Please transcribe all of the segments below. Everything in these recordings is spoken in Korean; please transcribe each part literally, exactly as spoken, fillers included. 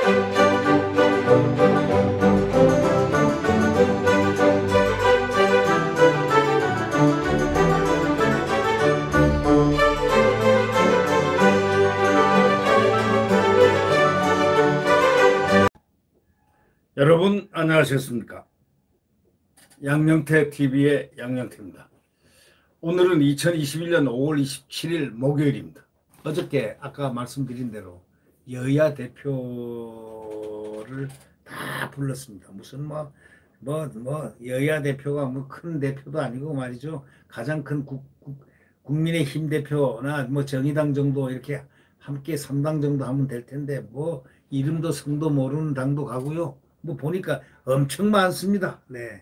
여러분 안녕하셨습니까? 양영태 티비의 양영태입니다. 오늘은 이천이십일 년 오월 이십칠일 목요일입니다. 어저께 아까 말씀드린 대로 여야 대표를 다 불렀습니다. 무슨 뭐 뭐 뭐 여야 대표가 뭐 큰 대표도 아니고 말이죠. 가장 큰 국, 국, 국민의힘 대표나 뭐 정의당 정도 이렇게 함께 삼 당 정도 하면 될 텐데 뭐 이름도 성도 모르는 당도 가고요. 뭐 보니까 엄청 많습니다. 네.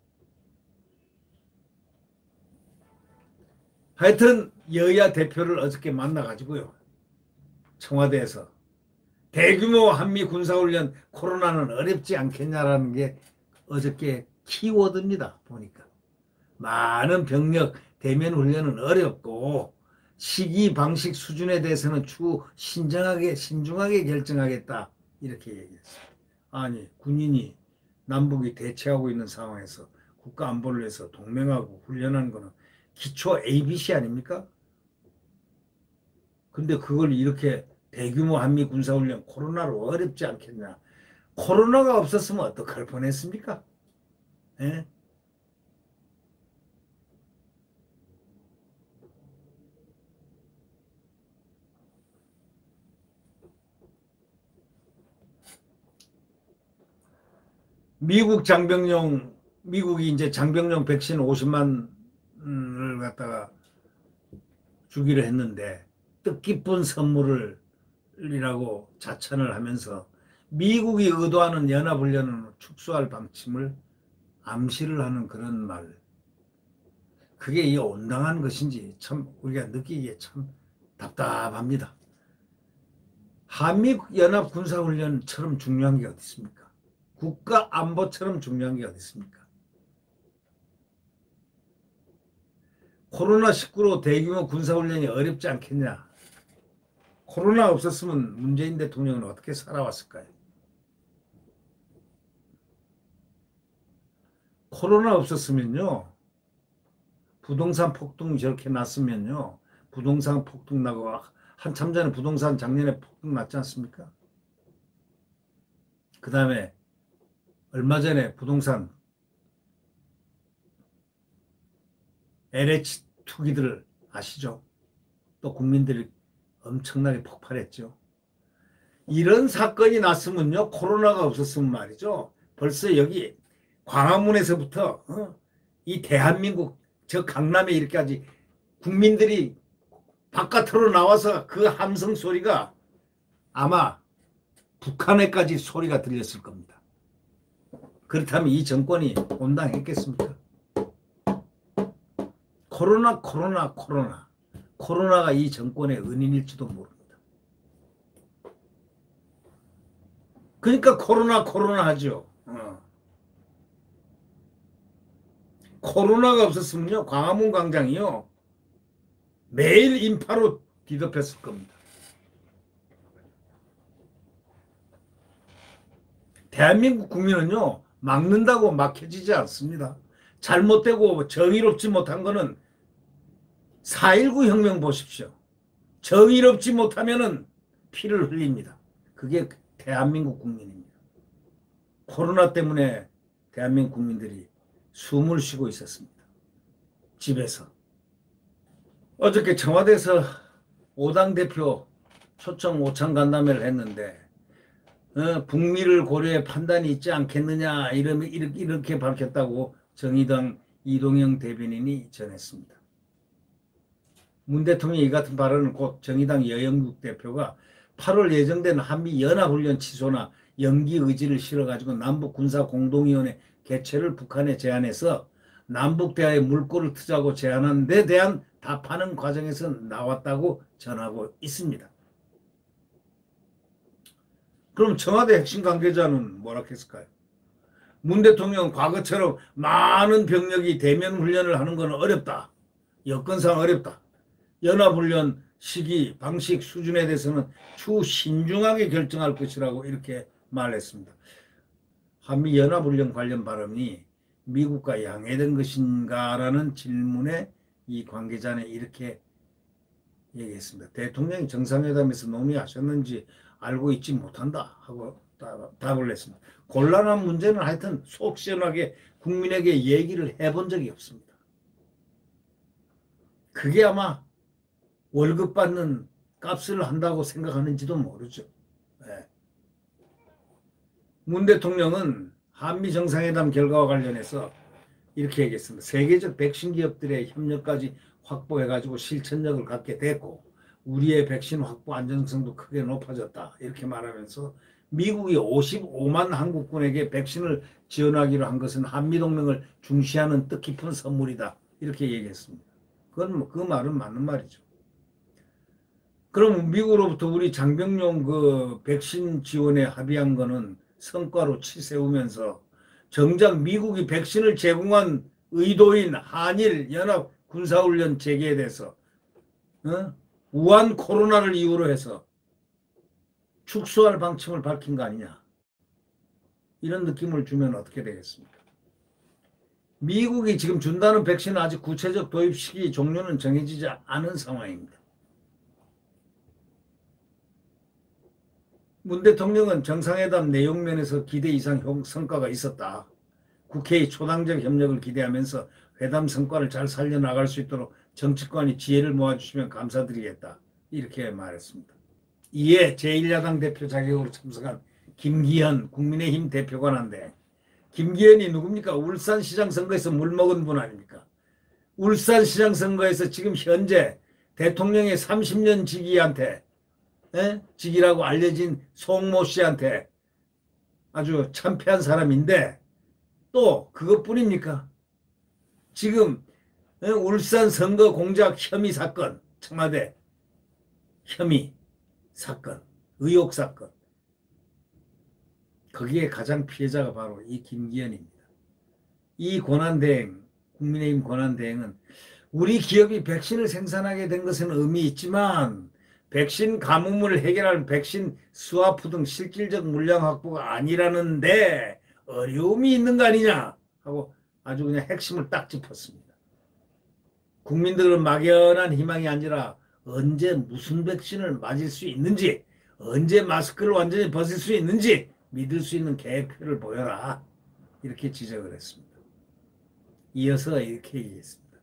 하여튼 여야 대표를 어저께 만나가지고요. 청와대에서 대규모 한미 군사훈련 코로나는 어렵지 않겠냐라는 게 어저께 키워드입니다. 보니까 많은 병력 대면 훈련은 어렵고 시기 방식 수준에 대해서는 추후 신중하게 신중하게 결정하겠다 이렇게 얘기했어요. 아니 군인이 남북이 대치하고 있는 상황에서 국가 안보를 위해서 동맹하고 훈련하는 거는 기초 에이비씨 아닙니까? 근데 그걸 이렇게 대규모 한미 군사훈련 코로나로 어렵지 않겠냐. 코로나가 없었으면 어떡할 뻔했습니까? 예? 미국 장병용, 미국이 이제 장병용 백신 오십만을 갖다가 주기로 했는데 뜻깊은 선물을 이라고 자찬을 하면서 미국이 의도하는 연합훈련을 축소할 방침을 암시를 하는 그런 말. 그게 이 온당한 것인지 참 우리가 느끼기에 참 답답합니다. 한미연합군사훈련처럼 중요한 게 어디 있습니까? 국가 안보처럼 중요한 게 어디 있습니까? 코로나 십구로 대규모 군사훈련이 어렵지 않겠냐? 코로나 없었으면 문재인 대통령은 어떻게 살아왔을까요? 코로나 없었으면요. 부동산 폭등이 저렇게 났으면요. 부동산 폭등 나고 한참 전에 부동산 작년에 폭등 났지 않습니까? 그 다음에 얼마 전에 부동산 엘에이치 투기들 아시죠? 또 국민들이 엄청나게 폭발했죠. 이런 사건이 났으면요. 코로나가 없었으면 말이죠. 벌써 여기 광화문에서부터 어? 이 대한민국 저 강남에 이렇게까지 국민들이 바깥으로 나와서 그 함성 소리가 아마 북한에까지 소리가 들렸을 겁니다. 그렇다면 이 정권이 온당했겠습니까? 코로나 코로나 코로나 코로나가 이 정권의 은인일지도 모릅니다. 그러니까 코로나 코로나 하죠. 어. 코로나가 없었으면요 광화문 광장이요 매일 인파로 뒤덮였을 겁니다. 대한민국 국민은요 막는다고 막혀지지 않습니다. 잘못되고 정의롭지 못한 거는 사 일구 혁명 보십시오. 정의롭지 못하면은 피를 흘립니다. 그게 대한민국 국민입니다. 코로나 때문에 대한민국 국민들이 숨을 쉬고 있었습니다. 집에서. 어저께 청와대에서 오당 대표 초청 오찬 간담회를 했는데 어, 북미를 고려해 판단이 있지 않겠느냐 이러면 이렇게, 이렇게 밝혔다고 정의당 이동영 대변인이 전했습니다. 문 대통령이 이 같은 발언은 곧 정의당 여영국 대표가 팔월 예정된 한미 연합훈련 취소나 연기 의지를 실어가지고 남북군사공동위원회 개최를 북한에 제안해서 남북대화에 물꼬를 트자고 제안한 데 대한 답하는 과정에서 나왔다고 전하고 있습니다. 그럼 청와대 핵심 관계자는 뭐라 했을까요? 문 대통령 과거처럼 많은 병력이 대면 훈련을 하는 건 어렵다. 여건상 어렵다. 연합훈련 시기, 방식, 수준에 대해서는 추후 신중하게 결정할 것이라고 이렇게 말했습니다. 한미연합훈련 관련 발언이 미국과 양해된 것인가라는 질문에 이 관계자는 이렇게 얘기했습니다. 대통령이 정상회담에서 논의하셨는지 알고 있지 못한다 하고 답을 했습니다. 곤란한 문제는 하여튼 속 시원하게 국민에게 얘기를 해본 적이 없습니다. 그게 아마 월급 받는 값을 한다고 생각하는지도 모르죠. 네. 문 대통령은 한미 정상회담 결과와 관련해서 이렇게 얘기했습니다. 세계적 백신 기업들의 협력까지 확보해가지고 실천력을 갖게 됐고 우리의 백신 확보 안정성도 크게 높아졌다. 이렇게 말하면서 미국이 오십오만 한국군에게 백신을 지원하기로 한 것은 한미동맹을 중시하는 뜻깊은 선물이다. 이렇게 얘기했습니다. 그건 뭐 그 말은 맞는 말이죠. 그럼 미국으로부터 우리 장병용 그 백신 지원에 합의한 거는 성과로 치세우면서 정작 미국이 백신을 제공한 의도인 한일 연합 군사훈련 재개에 대해서 어? 우한 코로나를 이유로 해서 축소할 방침을 밝힌 거 아니냐. 이런 느낌을 주면 어떻게 되겠습니까? 미국이 지금 준다는 백신은 아직 구체적 도입 시기 종료는 정해지지 않은 상황입니다. 문 대통령은 정상회담 내용면에서 기대 이상 성과가 있었다. 국회의 초당적 협력을 기대하면서 회담 성과를 잘 살려나갈 수 있도록 정치권이 지혜를 모아주시면 감사드리겠다. 이렇게 말했습니다. 이에 제일 야당 대표 자격으로 참석한 김기현 국민의힘 대표관한데 김기현이 누굽니까? 울산시장 선거에서 물먹은 분 아닙니까? 울산시장 선거에서 지금 현재 대통령의 삼십 년 지기한테 에? 직이라고 알려진 송모 씨한테 아주 참패한 사람인데 또 그것뿐입니까? 지금 에? 울산 선거 공작 혐의 사건, 청와대 혐의 사건, 의혹 사건, 거기에 가장 피해자가 바로 이 김기현입니다. 이 권한대행, 국민의힘 권한대행은 우리 기업이 백신을 생산하게 된 것은 의미 있지만 백신 가뭄을 해결할 백신 스와프 등 실질적 물량 확보가 아니라는데 어려움이 있는 거 아니냐 하고 아주 그냥 핵심을 딱 짚었습니다. 국민들은 막연한 희망이 아니라 언제 무슨 백신을 맞을 수 있는지, 언제 마스크를 완전히 벗을 수 있는지 믿을 수 있는 계획표를 보여라. 이렇게 지적을 했습니다. 이어서 이렇게 얘기했습니다.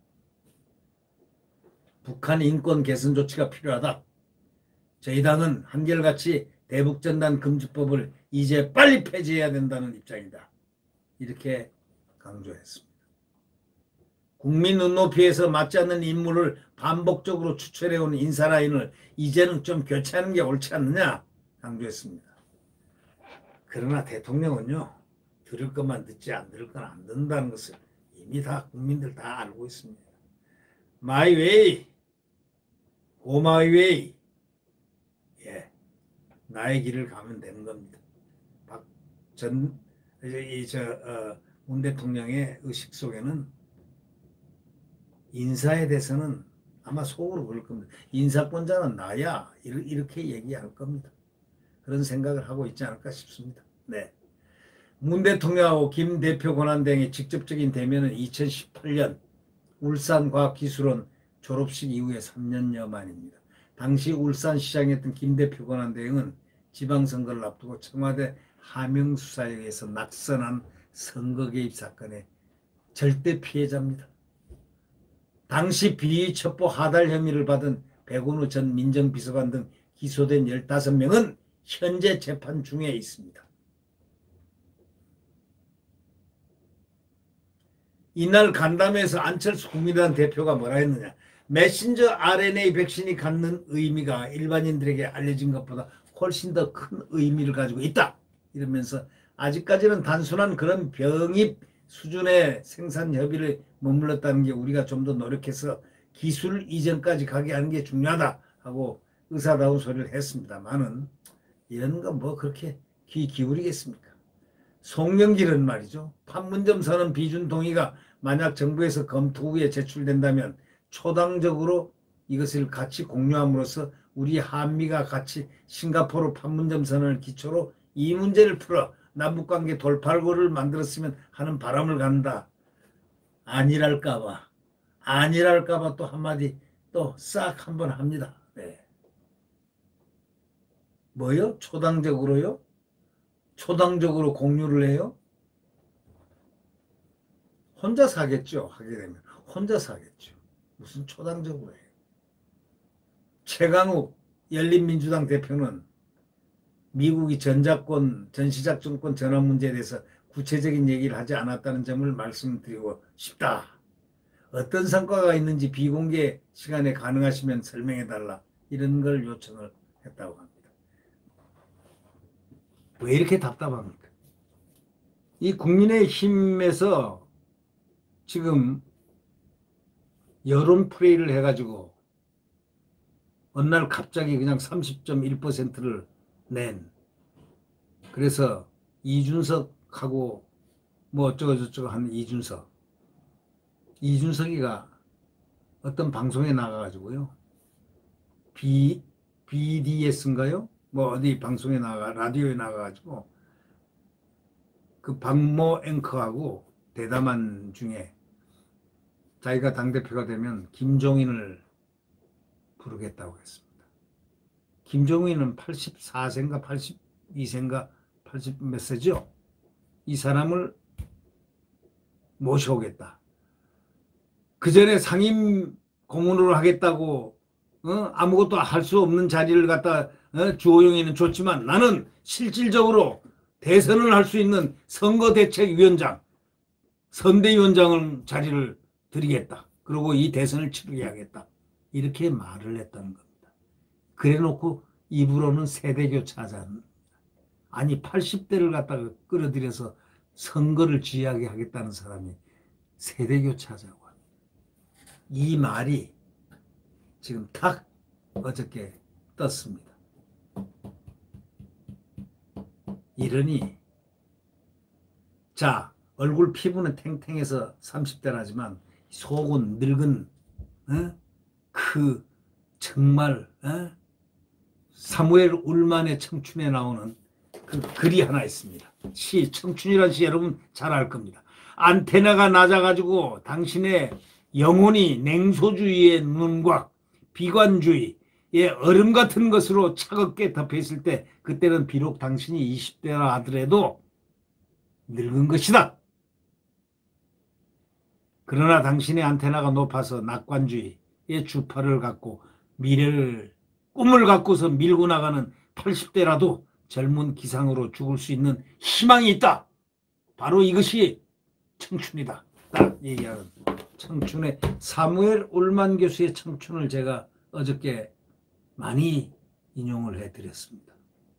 북한 인권 개선 조치가 필요하다. 저희 당은 한결같이 대북전단 금지법을 이제 빨리 폐지해야 된다는 입장이다. 이렇게 강조했습니다. 국민 눈높이에서 맞지 않는 인물을 반복적으로 추천해온 인사라인을 이제는 좀 교체하는 게 옳지 않느냐 강조했습니다. 그러나 대통령은요. 들을 것만 듣지 안 들을 건 안 듣는다는 것을 이미 다 국민들 다 알고 있습니다. My way, go my way. 예, 나의 길을 가면 되는 겁니다. 박 전 이 저 어, 문 대통령의 의식 속에는 인사에 대해서는 아마 속으로 그럴 겁니다. 인사권자는 나야 이렇게 얘기할 겁니다. 그런 생각을 하고 있지 않을까 싶습니다. 네. 문 대통령하고 김 대표 권한대행의 직접적인 대면은 이천십팔 년 울산과학기술원 졸업식 이후에 삼 년여 만입니다. 당시 울산시장이었던 김 대표 권한대행은 지방선거를 앞두고 청와대 하명수사에 의해서 낙선한 선거 개입 사건의 절대 피해자입니다. 당시 비위첩보 하달 혐의를 받은 백운우 전 민정비서관 등 기소된 열다섯 명은 현재 재판 중에 있습니다. 이날 간담회에서 안철수 국민의당 대표가 뭐라 했느냐. 메신저 알엔에이 백신이 갖는 의미가 일반인들에게 알려진 것보다 훨씬 더 큰 의미를 가지고 있다. 이러면서 아직까지는 단순한 그런 병입 수준의 생산 협의를 머물렀다는 게 우리가 좀 더 노력해서 기술 이전까지 가게 하는 게 중요하다 하고 의사다운 소리를 했습니다만은 이런 건 뭐 그렇게 귀 기울이겠습니까? 송영길은 말이죠. 판문점 선언 비준 동의가 만약 정부에서 검토 후에 제출된다면 초당적으로 이것을 같이 공유함으로써 우리 한미가 같이 싱가포르 판문점 선언을 기초로 이 문제를 풀어 남북관계 돌팔구를 만들었으면 하는 바람을 갖는다. 아니랄까봐 아니랄까봐 또 한마디 또 싹 한번 합니다. 네. 뭐요? 초당적으로요? 초당적으로 공유를 해요? 혼자 사겠죠. 하게 되면 혼자 사겠죠. 무슨 초당적으로 해요. 최강욱 열린민주당 대표는 미국이 전작권, 전시작전권 전환 문제에 대해서 구체적인 얘기를 하지 않았다는 점을 말씀드리고 싶다. 어떤 성과가 있는지 비공개 시간에 가능하시면 설명해달라. 이런 걸 요청을 했다고 합니다. 왜 이렇게 답답합니까? 이 국민의힘에서 지금 여론 플레이를 해가지고 어느 날 갑자기 그냥 삼십 점 일 퍼센트를 낸, 그래서 이준석하고 뭐 어쩌고저쩌고 하는 이준석 이준석이가 어떤 방송에 나가가지고요, 비, 비디에스인가요? 뭐 어디 방송에 나가, 라디오에 나가가지고 그 박모 앵커하고 대담한 중에 자기가 당대표가 되면 김종인을 부르겠다고 했습니다. 김종인은 팔십사 세인가 팔십이 세인가 팔십 몇 세죠? 이 사람을 모셔오겠다. 그 전에 상임 고문으로 하겠다고 어? 아무것도 할 수 없는 자리를 갖다 어? 주호영이는 줬지만 나는 실질적으로 대선을 할 수 있는 선거대책위원장, 선대위원장을 자리를 드리겠다. 그리고 이 대선을 치르게 하겠다. 이렇게 말을 했다는 겁니다. 그래놓고 입으로는 세대교체하자는, 아니 팔십 대를 갖다가 끌어들여서 선거를 지휘하게 하겠다는 사람이 세대교체하자고 합니다. 이 말이 지금 탁 어저께 떴습니다. 이러니 자, 얼굴 피부는 탱탱해서 삼십 대라지만 속은 늙은 어? 그 정말 어? 사무엘 울만의 청춘에 나오는 그 글이 하나 있습니다. 시, 청춘이라는 시 여러분 잘 알 겁니다. 안테나가 낮아가지고 당신의 영혼이 냉소주의의 눈곽, 비관주의의 얼음 같은 것으로 차갑게 덮여있을 때 그때는 비록 당신이 이십 대라 하더라도 늙은 것이다. 그러나 당신의 안테나가 높아서 낙관주의의 주파를 갖고 미래를, 꿈을 갖고서 밀고 나가는 팔십 대라도 젊은 기상으로 죽을 수 있는 희망이 있다. 바로 이것이 청춘이다. 딱 얘기하는 청춘의 사무엘 울만 교수의 청춘을 제가 어저께 많이 인용을 해드렸습니다.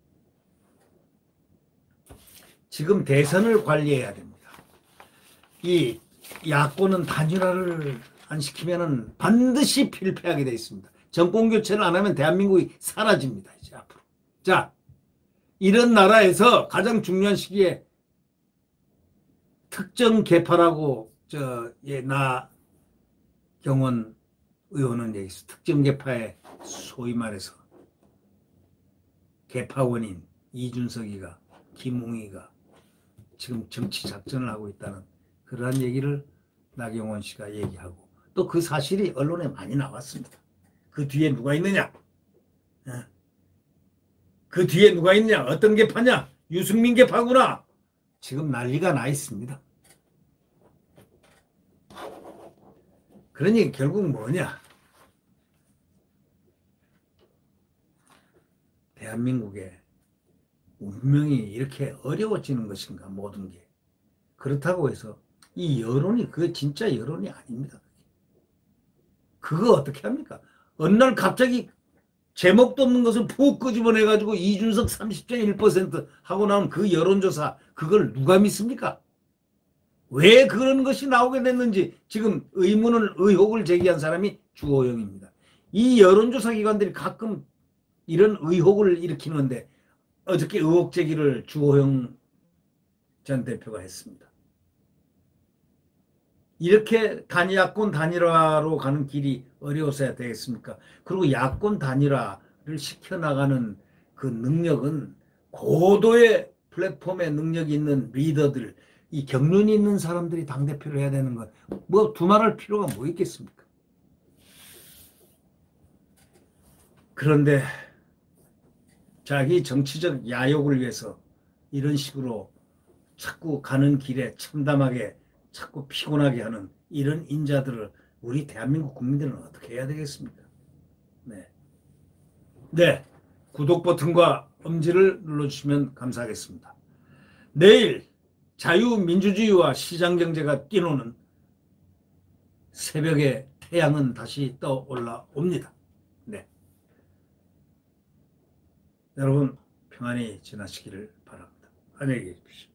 지금 대선을 관리해야 됩니다. 이 야권은 단일화를 안 시키면 반드시 필패하게 되어 있습니다. 정권 교체를 안 하면 대한민국이 사라집니다. 이제 앞으로. 자, 이런 나라에서 가장 중요한 시기에 특정 계파라고 저 예, 나 경원 의원은 얘기했어. 특정 계파의 소위 말해서 계파원인 이준석이가, 김웅이가 지금 정치 작전을 하고 있다는 그러한 얘기를 나경원 씨가 얘기하고, 또 그 사실이 언론에 많이 나왔습니다. 그 뒤에 누가 있느냐? 그 뒤에 누가 있냐? 어떤 계파냐? 유승민 계파구나. 지금 난리가 나 있습니다. 그러니 결국 뭐냐? 대한민국의 운명이 이렇게 어려워지는 것인가, 모든 게. 그렇다고 해서 이 여론이 그게 진짜 여론이 아닙니다. 그거 어떻게 합니까? 어느 날 갑자기 제목도 없는 것을 푹 끄집어내가지고 이준석 삼십 점 일 퍼센트 하고 나온 그 여론조사, 그걸 누가 믿습니까? 왜 그런 것이 나오게 됐는지 지금 의문을, 의혹을 제기한 사람이 주호영입니다. 이 여론조사 기관들이 가끔 이런 의혹을 일으키는데 어저께 의혹 제기를 주호영 전 대표가 했습니다. 이렇게 단 야권 단일화로 가는 길이 어려워서야 되겠습니까? 그리고 야권 단일화를 시켜나가는 그 능력은 고도의 플랫폼에 능력이 있는 리더들, 이 경륜이 있는 사람들이 당대표를 해야 되는 건 뭐 두말할 필요가 뭐 있겠습니까? 그런데 자기 정치적 야욕을 위해서 이런 식으로 자꾸 가는 길에 참담하게 자꾸 피곤하게 하는 이런 인자들을 우리 대한민국 국민들은 어떻게 해야 되겠습니까? 네. 네. 구독 버튼과 엄지를 눌러주시면 감사하겠습니다. 내일 자유민주주의와 시장경제가 뛰노는 새벽에 태양은 다시 떠올라옵니다. 네. 여러분 평안히 지나시기를 바랍니다. 안녕히 계십시오.